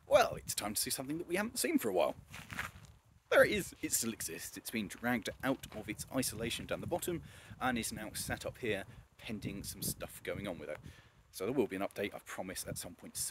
Well, it's time to see something that we haven't seen for a while. There it is, it still exists. It's been dragged out of its isolation down the bottom and is now sat up here pending some stuff going on with it. So there will be an update, I promise, at some point